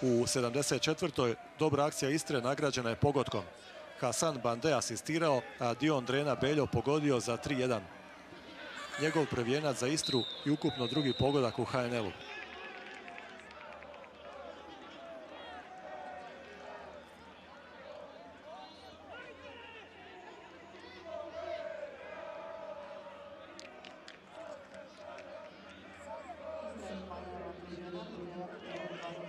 U 74. dobra akcija Istre nagrađena je pogodkom. Hasan Bande asistirao, a Dion Drena Beljo pogodio za 3-1. Njegov prvijenac za Istru i ukupno drugi pogodak u HNL-u.